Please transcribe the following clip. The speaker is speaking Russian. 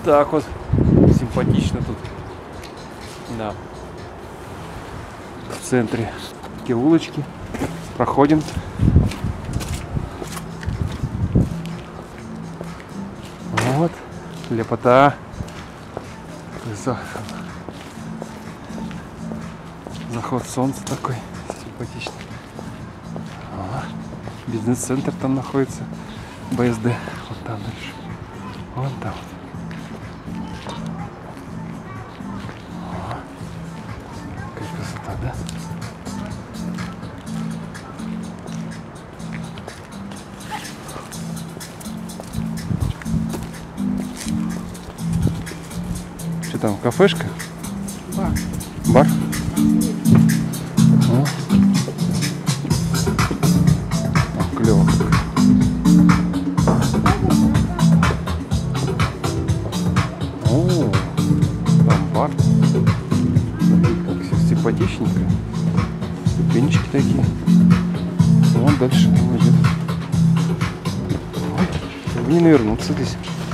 так вот симпатично тут. Да. В центре такие улочки. Проходим. Вот. Лепота. Заход солнца такой симпатичный. Бизнес-центр там находится. БСД. Вот там дальше. Вон там. Какая красота, да? Что там, кафешка? Бар. Бар? О. О, клево. О, там бар. Смотри, как все симпатичненько. Ступенечки такие. Вон дальше идет. Ой, не навернуться здесь.